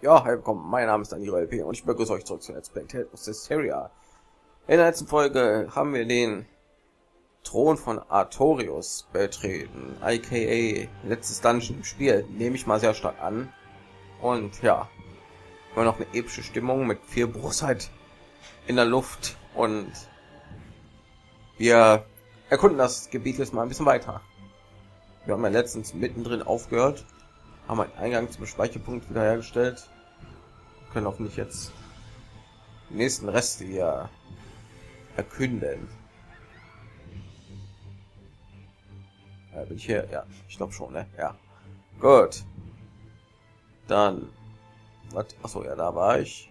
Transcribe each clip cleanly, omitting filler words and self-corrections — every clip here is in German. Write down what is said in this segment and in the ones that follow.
Ja, hi, willkommen. Mein Name ist Daniel LP und ich begrüße euch zurück zu Let's Play Tales of Systeria. In der letzten Folge haben wir den Thron von Artorius betreten, aka letztes Dungeon im Spiel, nehme ich mal sehr stark an. Und ja, immer noch eine epische Stimmung mit viel Brustheit in der Luft und wir erkunden das Gebiet jetzt mal ein bisschen weiter. Wir haben ja letztens mittendrin aufgehört, haben einen Eingang zum Speicherpunkt wiederhergestellt, können hoffentlich jetzt die nächsten Reste hier erkünden. Bin ich hier? Ja, ich glaube schon, ne? Ja. Gut. Dann. Was? Achso, ja, da war ich.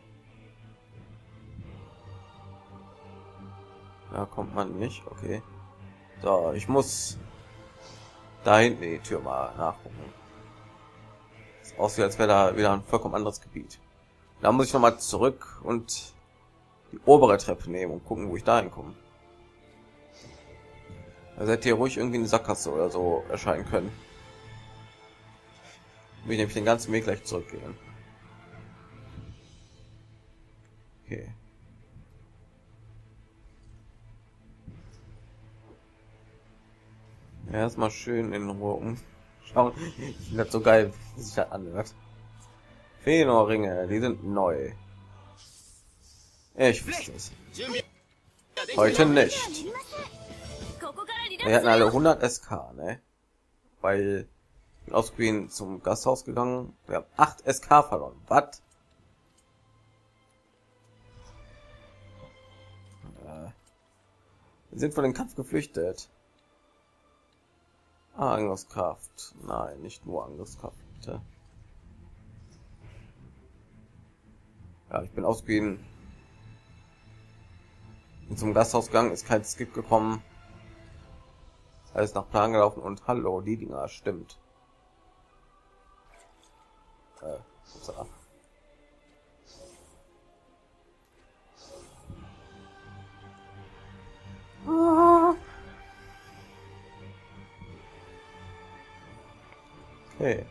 Da kommt man nicht. Okay. So, ich muss da hinten die Tür mal nachgucken. Es aussieht, als wäre da wieder ein vollkommen anderes Gebiet. Da muss ich noch mal zurück und die obere Treppe nehmen und gucken, wo ich da hinkomme. Da hätte hier ruhig irgendwie eine Sackgasse oder so erscheinen können. Will ich nämlich den ganzen Weg gleich zurückgehen. Okay. Erstmal schön in Ruhe umschauen. Ich finde das so geil, wie sich das anhört. Fëanor-Ringe, die sind neu. Ich wüsste es. Heute nicht. Wir hatten alle 100 SK, ne? Weil ich bin aus Queen zum Gasthaus gegangen. Wir haben 8 SK verloren. Was? Wir sind von dem Kampf geflüchtet. Ah, Angriffskraft. Nein, nicht nur Angriffskraft. Bitte. Ja, ich bin ausgehen. Bin zum Gasthaus gegangen, ist kein Skip gekommen. Alles nach Plan gelaufen und hallo, die Dinger, stimmt. So. Okay.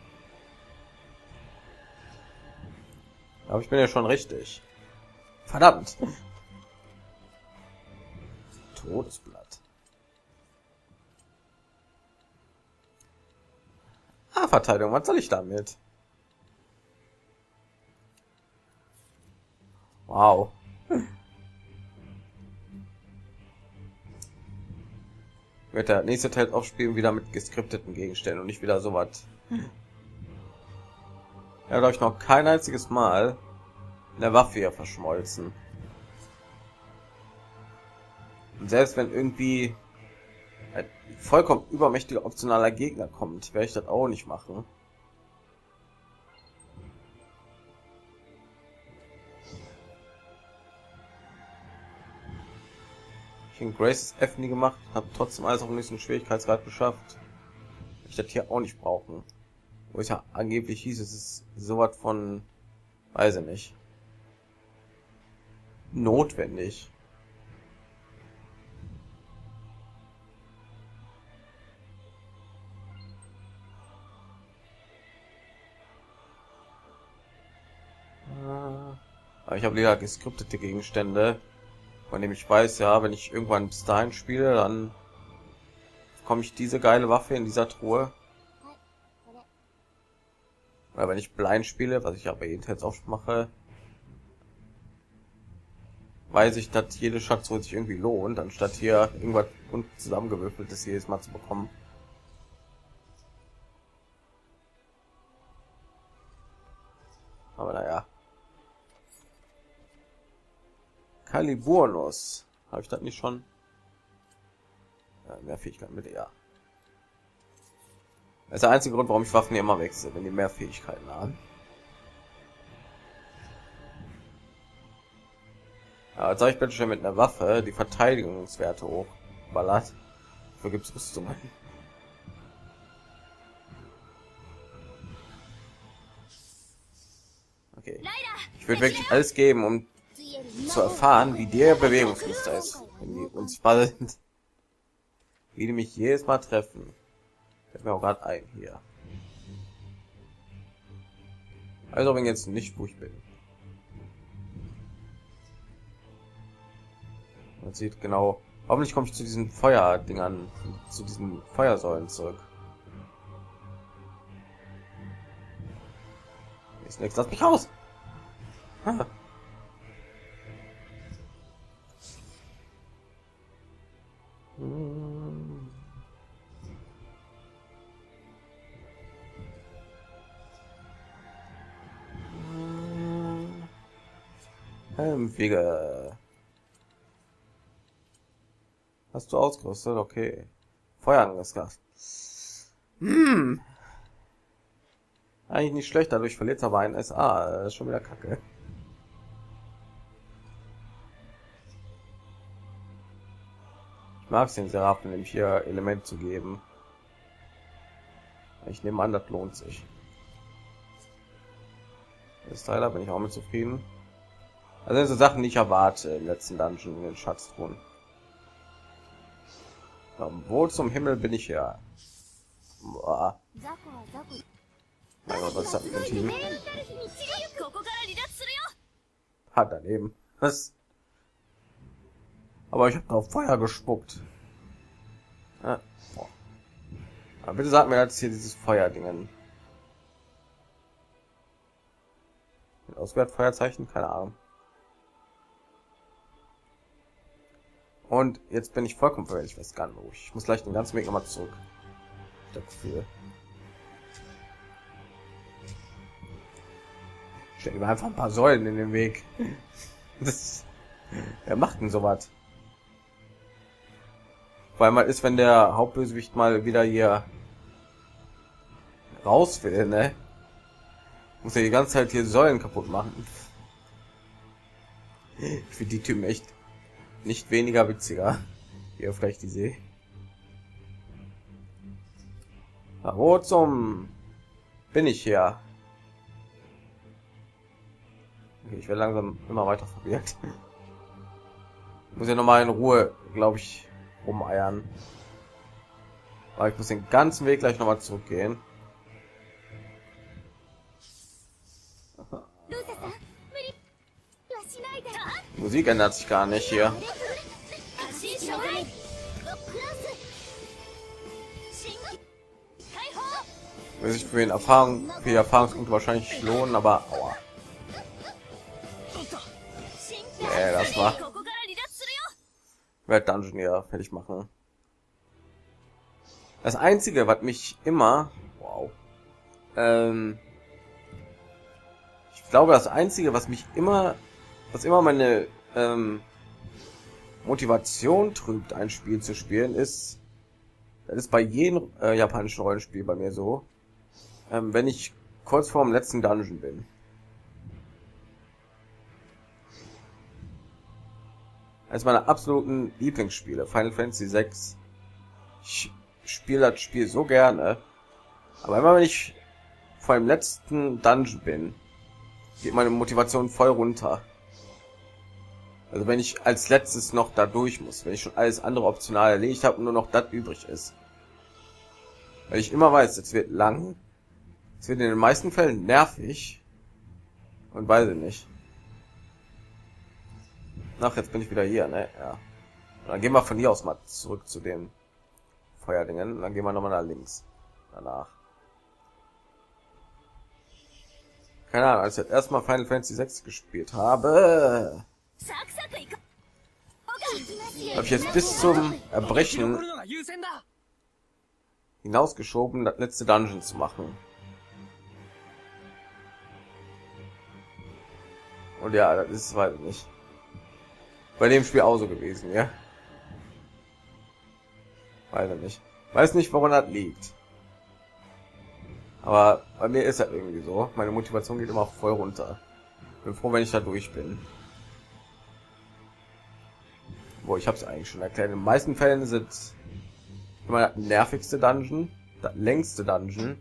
Aber ich bin ja schon richtig. Verdammt. Todesblatt. Ah, Verteidigung, was soll ich damit? Wow. Wird der nächste Teil aufspielen wieder mit geskripteten Gegenständen und nicht wieder so was. Ja, glaube ich noch kein einziges Mal eine Waffe hier verschmolzen. Und selbst wenn irgendwie ein vollkommen übermächtiger optionaler Gegner kommt, werde ich das auch nicht machen. Ich in Graces F nie gemacht, habe trotzdem alles auf den nächsten Schwierigkeitsgrad geschafft. Ich das hier auch nicht brauchen. Wo es ja angeblich hieß, es ist sowas von, weiß ich nicht, notwendig. Aber ich habe lieber geskriptete Gegenstände, von dem ich weiß, ja, wenn ich irgendwann bis dahin spiele, dann bekomme ich diese geile Waffe in dieser Truhe. Weil wenn ich blind spiele, was ich aber jedenfalls auch mache, weiß ich, dass jede Schatztruhe sich irgendwie lohnt, anstatt hier irgendwas und zusammengewürfeltes jedes Mal zu bekommen. Aber naja. Caliburnus. Habe ich das nicht schon? Ja, mehr Fähigkeiten bitte, ja. Das ist der einzige Grund, warum ich Waffen immer wechsle, wenn die mehr Fähigkeiten haben. Ja, jetzt habe ich bitte schon mit einer Waffe die Verteidigungswerte hochballert. Dafür gibt es Rüstungen. Okay. Ich würde wirklich alles geben, um zu erfahren, wie der Bewegungsmuster ist, wenn die unsichtbar sind. Wie die mich jedes Mal treffen. Fällt mir auch gerade ein hier. Also wenn jetzt nicht, wo ich bin. Man sieht genau. Hoffentlich komme ich zu diesen Feuerdingern, zu diesen Feuersäulen zurück. Ist nichts, lass mich raus. Ah. Helmwege. Hast du ausgerüstet? Okay. Feuerangriffskraft. Eigentlich nicht schlecht, dadurch verliert aber ein SA. Das ist schon wieder kacke. Ich mag es den Serafen, nämlich hier Element zu geben. Ich nehme an, das lohnt sich. Das Teil, da bin ich auch mit zufrieden. Also das sind Sachen, die ich erwarte im letzten Dungeon in den Schatztruhen. Wo zum Himmel bin ich her? Boah. Mein Gott, was ist das für ein Team? Hat daneben. Was? Aber ich habe auf Feuer gespuckt. Ja. Aber bitte sag mir, dass hier dieses Feuerdingen. Auswertfeuerzeichen, keine Ahnung. Und jetzt bin ich vollkommen verwirrt, ich weiß gar nicht, wo ich muss gleich den ganzen Weg nochmal zurück. Dafür. Stell mir einfach ein paar Säulen in den Weg. Das, wer macht denn sowas? Weil mal ist, wenn der Hauptbösewicht mal wieder hier raus will, ne? Muss er die ganze Zeit hier Säulen kaputt machen. Ich finde die Typen echt nicht weniger witziger. Hier vielleicht die See. Wo zum bin ich hier? Okay, ich werde langsam immer weiter verwirrt. Ich muss ja noch mal in Ruhe, glaube ich, rumeiern. Aber ich muss den ganzen Weg gleich noch mal zurückgehen. Die Musik ändert sich gar nicht hier. Will sich für die Erfahrungspunkte wahrscheinlich lohnen, aber aua. Das war werde Dungeon hier fertig machen. Das einzige, was mich immer ich glaube, das einzige, was immer meine Motivation trübt, ein Spiel zu spielen, ist, das ist bei jedem japanischen Rollenspiel bei mir so, wenn ich kurz vor dem letzten Dungeon bin. Eines meiner absoluten Lieblingsspiele, Final Fantasy 6. Ich spiele das Spiel so gerne, aber immer wenn ich vor dem letzten Dungeon bin, geht meine Motivation voll runter. Also wenn ich als letztes noch da durch muss, wenn ich schon alles andere optional erledigt habe und nur noch das übrig ist. Weil ich immer weiß, es wird lang, es wird in den meisten Fällen nervig und weiß ich nicht. Ach, jetzt bin ich wieder hier, ne? Ja. Dann gehen wir von hier aus mal zurück zu den Feuerdingen. Dann gehen wir nochmal nach links. Danach. Keine Ahnung, als ich jetzt erstmal Final Fantasy 6 gespielt habe, habe ich jetzt bis zum Erbrechen hinausgeschoben, das letzte Dungeon zu machen. Und ja, das ist weiß nicht. Bei dem Spiel auch so gewesen, ja. Weiß nicht, woran das liegt. Aber bei mir ist das irgendwie so. Meine Motivation geht immer voll runter. Bin froh, wenn ich da durch bin. Wo ich habe es eigentlich schon erklärt. In den meisten Fällen sind immer das nervigste Dungeon, das längste Dungeon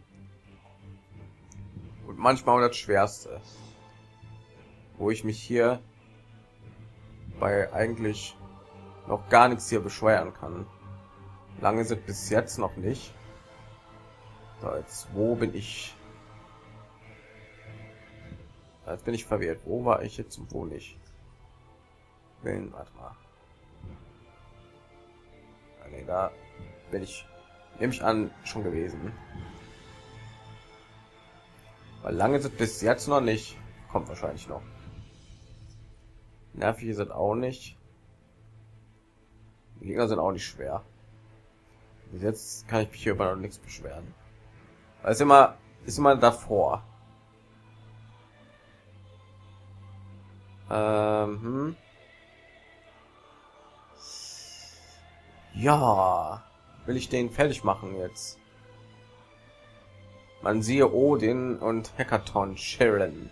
und manchmal auch das schwerste. Wo ich mich hier bei eigentlich noch gar nichts hier beschweren kann. Lange sind bis jetzt noch nicht. So, jetzt wo bin ich? Jetzt bin ich verwirrt. Wo war ich jetzt und wo nicht? Warte mal. Nee, da bin ich, nehme ich an, schon gewesen. Weil lange sind bis jetzt noch nicht. Kommt wahrscheinlich noch. Nervig sind auch nicht. Die Gegner sind auch nicht schwer. Bis jetzt kann ich mich hier über noch nichts beschweren. Weil es ist immer davor. Ja, will ich den fertig machen jetzt? Man siehe Odin und Hackathon Sharon.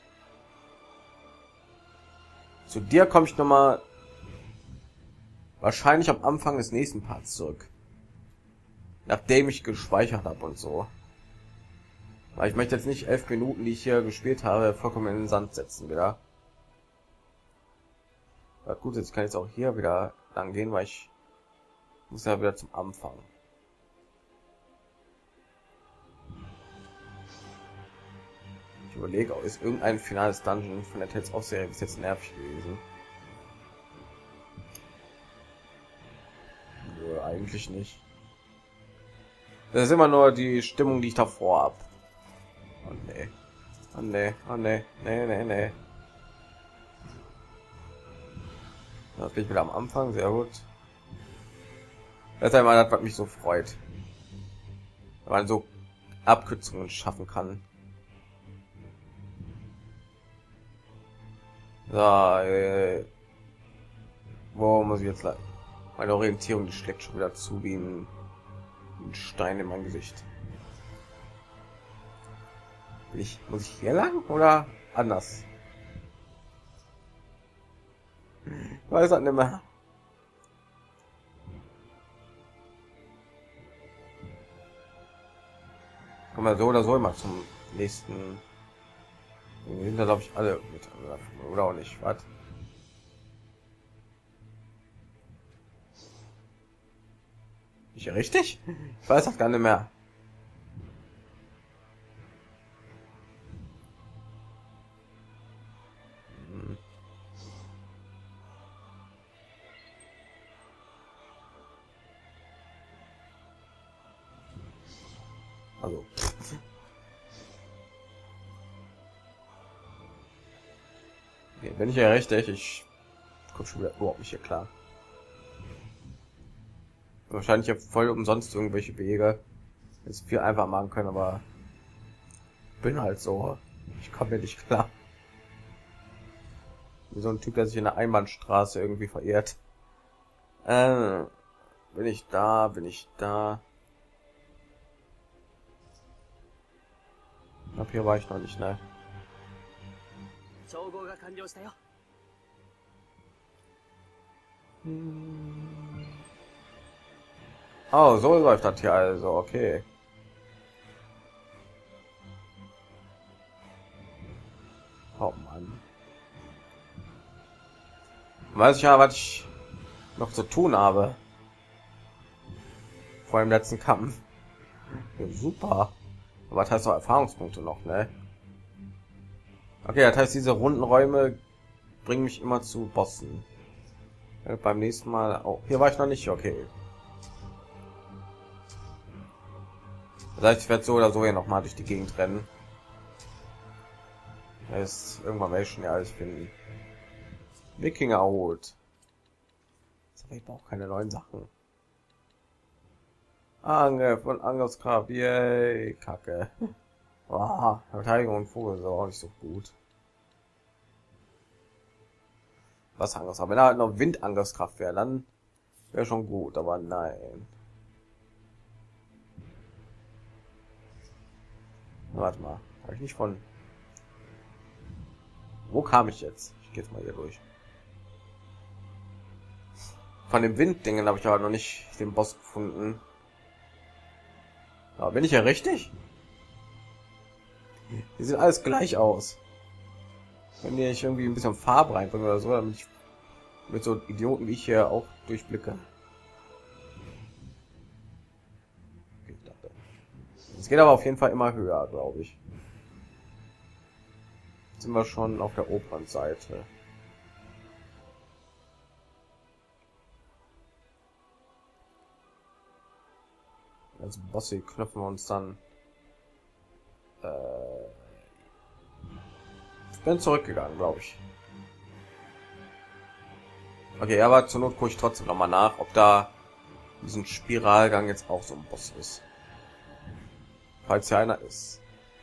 Zu dir komme ich noch mal wahrscheinlich am Anfang des nächsten Parts zurück, nachdem ich gespeichert habe und so. Weil ich möchte jetzt nicht 11 Minuten, die ich hier gespielt habe, vollkommen in den Sand setzen wieder. Ja, gut, jetzt kann ich jetzt auch hier wieder lang gehen, weil ich muss ja wieder zum Anfang. Ich überlege, ist irgendein finales Dungeon von der Tales of Serie bis jetzt nervig gewesen? Nö, eigentlich nicht. Das ist immer nur die Stimmung, die ich davor habe. Oh nee. Oh nee, oh nee, nee. Das bin ich wieder am Anfang, sehr gut. Das ist einmal das, was mich so freut. Wenn man so Abkürzungen schaffen kann. So, wo muss ich jetzt lang? Meine Orientierung, die schlägt schon wieder zu wie ein Stein in mein Gesicht. Muss ich hier lang oder anders? Ich weiß das nicht mehr. Kommen wir so oder so immer zum nächsten. Wir sind da glaube ich alle mit, oder auch nicht. Was? Ich richtig? Ich weiß das gar nicht mehr. Also. Okay, bin ich ja richtig. Ich komme schon wieder überhaupt nicht hier klar. Wahrscheinlich ja voll umsonst irgendwelche Wege. Jetzt viel einfach machen können, aber bin halt so. Ich komme mir nicht klar. Wie so ein Typ, der sich in der Einbahnstraße irgendwie verirrt. Bin ich da? Bin ich da? Ab hier war ich noch nicht, ne? Oh, so läuft das hier also, okay. Oh Mann. Weiß ich ja, was ich noch zu tun habe. Vor dem letzten Kampf. Ja, super. Aber das heißt doch Erfahrungspunkte noch, ne? Okay, das heißt, diese runden Räume bringen mich immer zu Bossen. Ja, beim nächsten Mal. Oh, hier war ich noch nicht, okay. Das heißt, ich werde so oder so ja noch mal durch die Gegend rennen. Das ist irgendwann werde ich schon ja alles finden. Wikinger Hut. Ich brauche keine neuen Sachen. Angriff und Angriffskraft, yay, Kacke. Oh, Verteidigung und Vogel ist auch nicht so gut. Was Angriffskraft? Wenn er halt noch Windangriffskraft wäre, dann wäre schon gut, aber nein. Warte mal, habe ich nicht von. Wo kam ich jetzt? Ich gehe jetzt mal hier durch. Von dem Winddingen habe ich aber noch nicht den Boss gefunden. Aber bin ich ja richtig? Die sehen alles gleich aus. Wenn ich irgendwie ein bisschen Farbe reinbringe oder so, damit ich mit so Idioten wie ich hier auch durchblicke. Es geht aber auf jeden Fall immer höher, glaube ich. sind wir schon auf der oberen Seite. Also Bosse knöpfen wir uns dann. Ich bin zurückgegangen, glaube ich. Okay, aber zur Not gucke ich trotzdem noch mal nach, ob da diesen Spiralgang jetzt auch so ein Boss ist. Falls hier einer ist.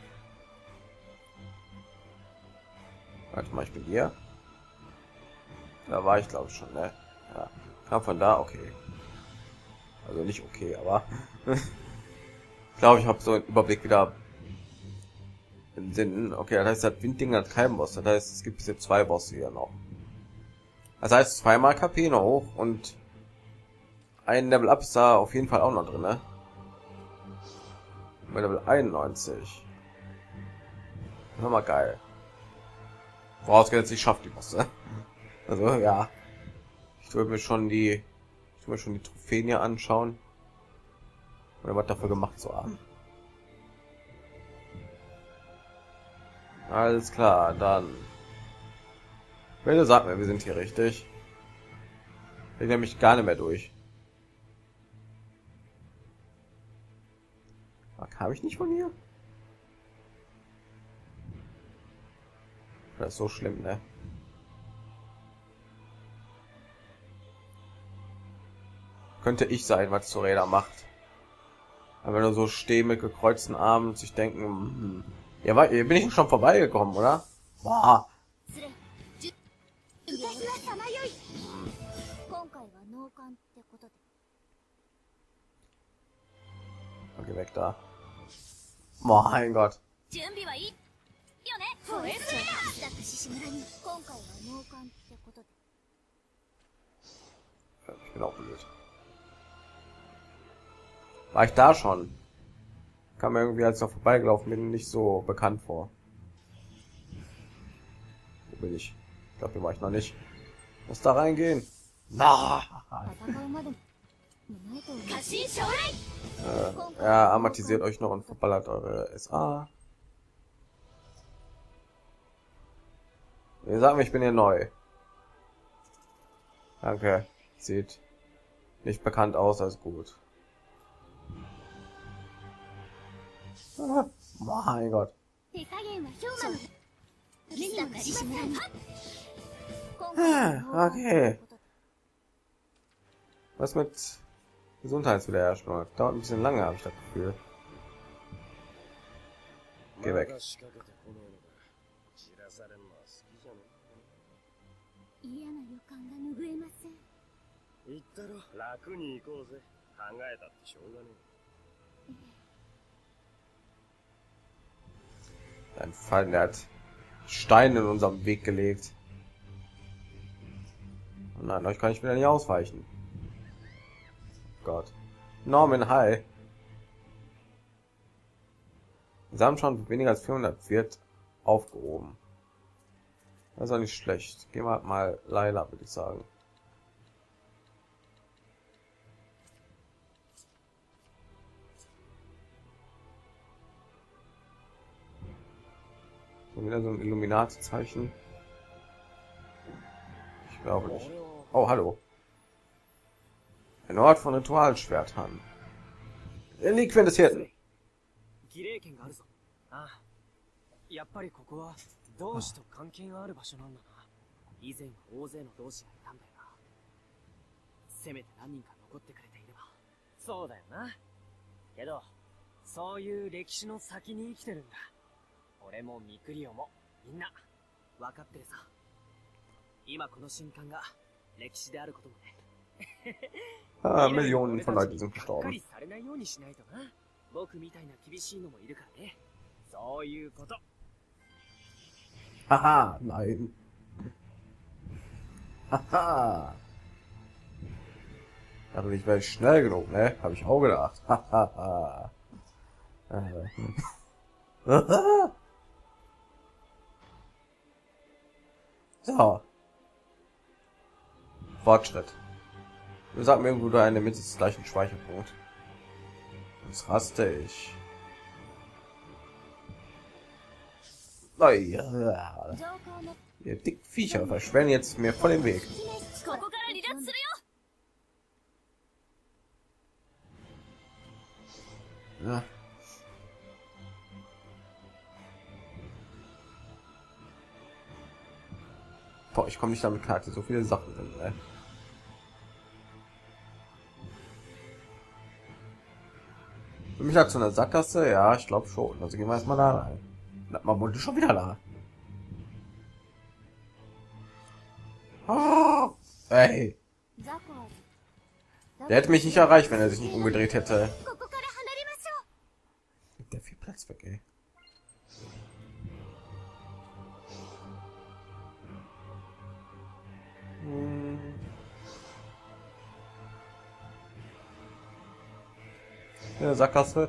Warte mal, ich bin hier. Da war ich glaube ich schon, ne? Ja. Kam von da, okay. Also nicht okay, aber ich glaube, ich habe so einen Überblick wieder im Sinn. Okay, das heißt, das Windding hat keinen Boss. Das heißt, es gibt jetzt 2 Bosse hier noch. Das heißt, 2-mal KP noch hoch und ein Level Up ist da auf jeden Fall auch noch drin, ne? Bei Level 91. Noch mal geil. Vorausgesetzt, ich schaffe die Bosse. Also ja, ich würde mir schon die Trophäen hier anschauen oder was dafür gemacht zu haben. Alles klar, dann bitte sag mir, wir sind hier richtig. Ich nämlich gar nicht mehr durch. Habe ich nicht von hier? Das ist so schlimm, ne? Könnte ich sein, was Zoreda macht. Aber wenn du so stehen mit gekreuzten Armen und sich denken, ja, bin ich schon vorbeigekommen, oder? Boah. Okay, weg da. Mein Gott. Ich bin auch blöd. War ich da schon? Kam mir irgendwie, als ich noch vorbeigelaufen bin, nicht so bekannt vor. Wo bin ich? Ich glaube, hier war ich noch nicht. Muss da reingehen. Na. Ja, amortisiert euch noch und verballert eure SA. Ihr sagt mir, ich bin hier neu. Danke. Sieht nicht bekannt aus, als gut. Ah, mein Gott. Okay. Was mit Gesundheitswiederherstellung? Dauert ein bisschen lange, habe ich das Gefühl. Geh weg. Ein Fall, der hat Steine in unserem Weg gelegt. Und nein, euch kann ich wieder nicht ausweichen. Gott. Norman, hi. Wir haben schon weniger als 400 wird aufgehoben. Das ist auch nicht schlecht. Gehen wir mal Laila, würde ich sagen. Wieder so ein Illuminati-Zeichen. Ich glaube nicht. Oh, hallo. Ein Ort von Ritualschwertern. Reliquien des Hirten. やっぱりここは同志と関係がある場所なんだな。以前大勢の同志がいたんだよな。せめて何人か残ってくれていれば。そうだよな。けど、そういう歴史の先に生きてるんだ。俺もミクリオもみんな分かってるさ。今この瞬間が歴史であることもね。 Ah, Millionen von Leuten sind gestorben. されないようにしないとな。僕みたいな厳しいのもいるからね。そういうこと。 Haha, nein. Haha. Also ich wäre schnell genug, ne? Habe ich auch gedacht. Haha. So. Fortschritt. Wir sagen mir irgendwo da in der Mitte des gleichen Speicherpunkt. Jetzt raste ich. Oh, ja. Ihr dicken Viecher verschwenden jetzt mir voll den Weg. ここから離脱するよ。 Ja. Boah, ich komme nicht damit klar, so viele Sachen sind. Ne? Für mich hat so eine Sackgasse, ja, ich glaube schon. Also gehen wir erstmal da rein. Man wollte schon wieder da. Oh, ey. Der hätte mich nicht erreicht, wenn er sich nicht umgedreht hätte. Der viel Platz weg, ey. Ja, Sackgasse.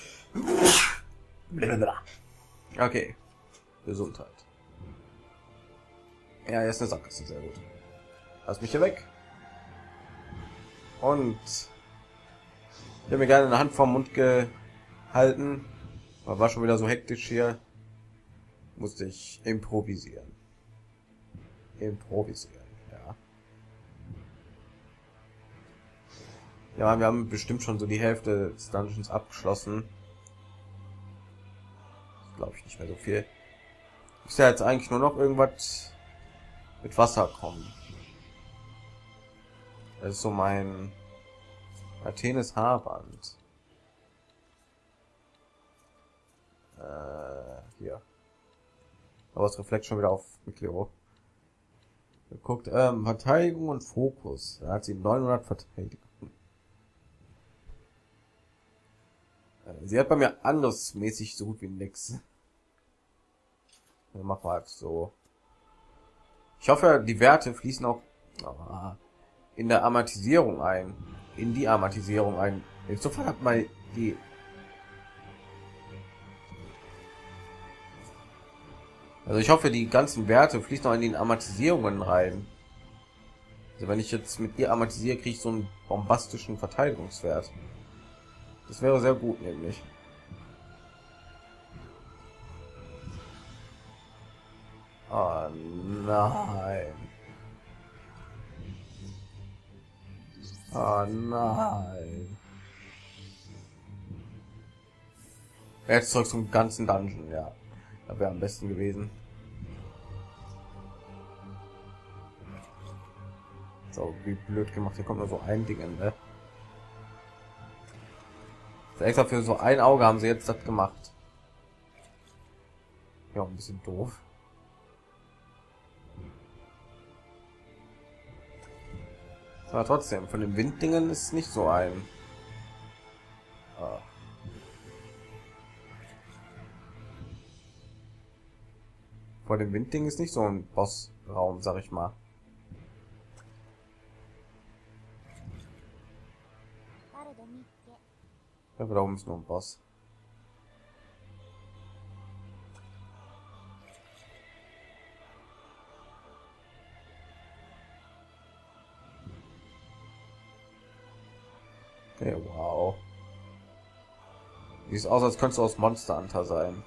Okay. Gesundheit. Ja, jetzt eine Sackgasse, sehr gut. Lass mich hier weg. Und ich habe mir gerne eine Hand vom Mund gehalten. War schon wieder so hektisch hier. Musste ich improvisieren. Ja. Ja, wir haben bestimmt schon so die Hälfte des Dungeons abgeschlossen. Glaube ich nicht mehr so viel. Ist ja jetzt eigentlich nur noch irgendwas mit Wasser kommen. Das ist so mein Athenes Haarband. Hier. Aber es reflekt schon wieder auf Mikro. Guckt, Verteidigung und Fokus. Da hat sie 900 Verteidigung. Sie hat bei mir andersmäßig so gut wie nix. Mach mal so. Ich hoffe, die Werte fließen auch in der Amortisierung ein. In die Amortisierung ein. Jetzt sofort hat mal die. Also ich hoffe, die ganzen Werte fließen auch in die Amortisierungen rein. Also wenn ich jetzt mit ihr amortisiere, kriege ich so einen bombastischen Verteidigungswert. Das wäre sehr gut, nämlich. Oh nein. Oh nein. Jetzt zurück zum ganzen Dungeon, ja. Das wäre am besten gewesen. So, wie blöd gemacht. Hier kommt nur so ein Ding, ne? Extra für so ein Auge haben sie jetzt das gemacht. Ja, ein bisschen doof. Aber trotzdem, von den Winddingen ist nicht so ein. Vor dem Windding ist nicht so ein Bossraum, sag ich mal. Ja, da oben ist nur ein Boss. Okay, wow. Sieht aus, als könntest du aus Monster Hunter sein.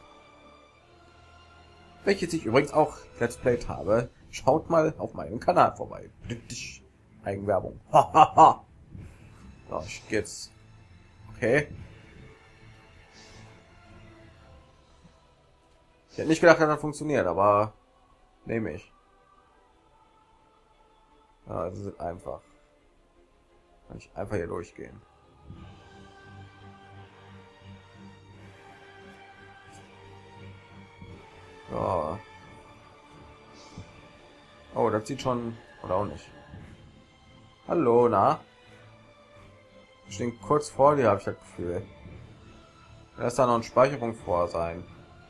Welches ich übrigens auch Let's Played habe. Schaut mal auf meinem Kanal vorbei. Eigenwerbung. Hahaha. So, ich geh jetzt. Okay. Ich hätte nicht gedacht, dass das funktioniert, aber nehme ich. Ja, das ist einfach. Kann ich einfach hier durchgehen. Ja. Oh, das sieht schon oder auch nicht. Hallo, na? Ich stehe kurz vor dir, habe ich das Gefühl. Da ist da noch ein Speicherpunkt vor sein.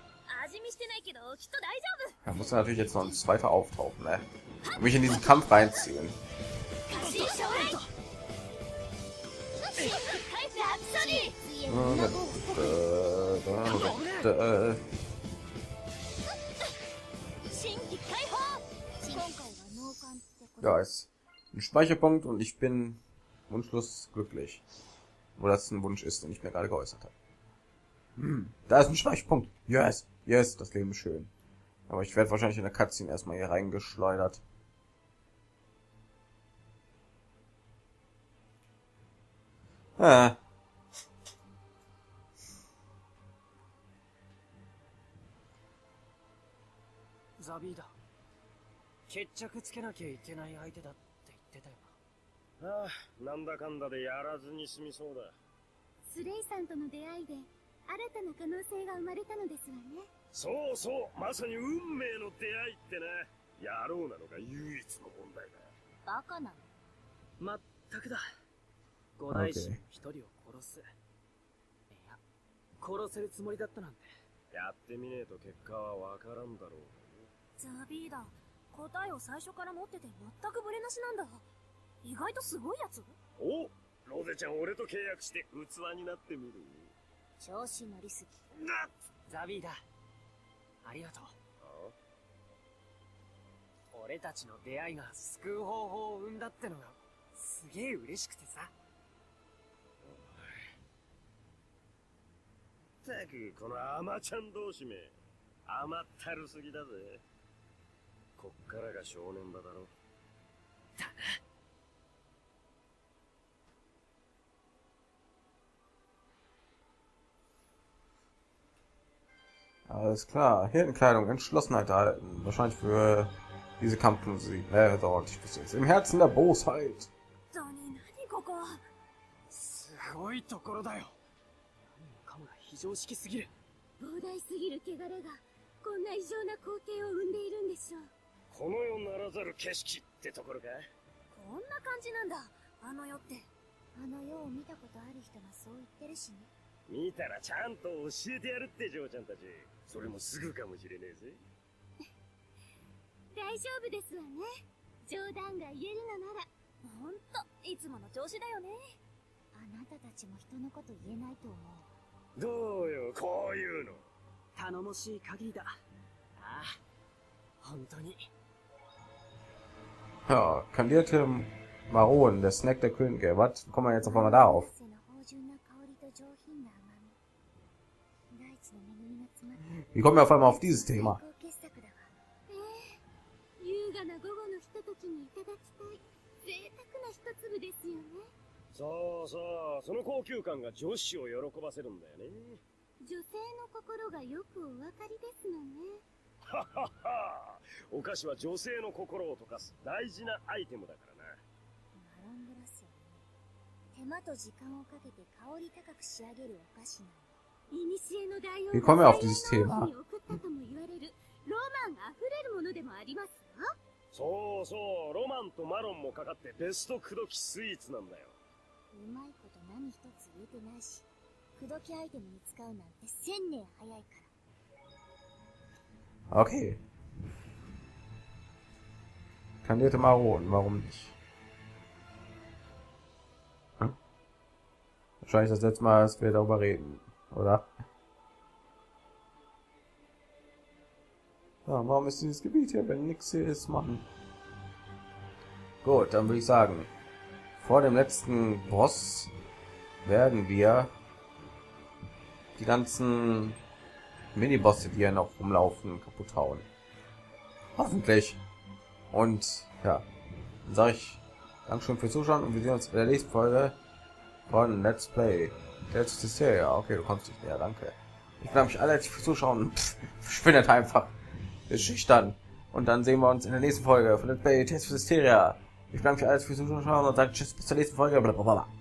Da muss natürlich jetzt noch ein zweiter auftauchen, ne? Und mich in diesen Kampf reinziehen. Ja, ist ein Speicherpunkt und ich bin wunschlos glücklich. Wo das ein Wunsch ist, den ich mir gerade geäußert habe. Da ist ein Speicherpunkt. Yes, yes, das Leben ist schön. Aber ich werde wahrscheinlich in der Cutscene erstmal hier reingeschleudert. Ah. ザビーだ。決着つけなきゃいけない相手だって言ってたよああ、なんだかんだでやらずに済みそうだ。 スレイさんとの出会いで新たな可能性が生まれたのですわね。 そうそう、まさに運命の出会いってね。野郎なのが唯一の問題だ。 バカなの。 まったくだ。五大師の一人を殺す。いや、殺せるつもりだったなんて。 やってみねえと結果はわからんだろう。 ザビーだ。答えを最初から持ってて全くブレなしなんだ。意外とすごいやつ。 お、ロゼちゃん俺と契約して器になってみる。 調子乗りすぎ。 ザビーだ。ありがとう。俺たちの出会いが救う方法を生んだってのがすげえ嬉しくてさ。 ったくこのアマちゃん同士め甘ったるすぎだぜ。こっからが正念場だろ。 だな。 Alles klar. Hirtenkleidung, Entschlossenheit erhalten. Wahrscheinlich für diese Kampfmusik. Dort, ich wusste es. Im Herzen der Bosheit. 何ここ。 すごいところだよ。何もかもが非常識すぎる。 膨大すぎる汚れがこんな異常な光景を生んでいるんでしょう。 この世ならざる景色ってところか。 こんな感じなんだ、あの世って。あの世を見たことある人がそう言ってるしね。 見たらちゃんと教えてやるって嬢ちゃんたち。それもすぐかもしれねえぜ。 大丈夫ですわね。冗談が言えるのなら。ほんといつもの調子だよね。あなたたちも人のこと言えないと思う。 どうよこういうの。 頼もしい限りだ。ああ、本当に。 Ja, kandierte Maronen, der Snack der Könige. Was? Kommen wir jetzt auf einmal darauf? Wie kommen wir auf einmal auf dieses Thema? 優雅な午後のひとときにいただきたい贅沢な一粒ですよね。 そうそう、その高級感が女子を喜ばせるんだよね。 女性の心がよくお分かりですのね。 ははは、お菓子は女性の心を溶かす大事なアイテムだからな。 マロングラスよね。手間と時間をかけて香り高く仕上げるお菓子なの。古の大王 Wie kommen wir auf dieses Thema? に送ったとも言われるロマンあふれるものでもありますわ。 そうそう、ロマンとマロンもかかってベスト口説きスイーツなんだよ。 うまいこと何一つ言えてないし、口説きアイテムに使うなんて1000年早いから。 Okay. Kandierte Maronen, warum nicht? Hm? Wahrscheinlich das letzte Mal, dass wir darüber reden, oder? Ja, warum ist dieses Gebiet hier, wenn nichts hier ist, machen? Gut, dann würde ich sagen, vor dem letzten Boss werden wir die ganzen Mini-Bosse, die hier noch rumlaufen, kaputt hauen. Hoffentlich. Und ja, dann sage ich Dankeschön fürs Zuschauen und wir sehen uns in der nächsten Folge von Let's Play Tales of Systeria. Okay, du kommst nicht mehr, danke. Ich bedanke mich alle fürs Zuschauen. Verschwindet einfach. Ist schüchtern. Und dann sehen wir uns in der nächsten Folge von Let's Play Tales of Systeria. Ich bedanke mich alle fürs Zuschauen und sage Tschüss bis zur nächsten Folge. Blablabla.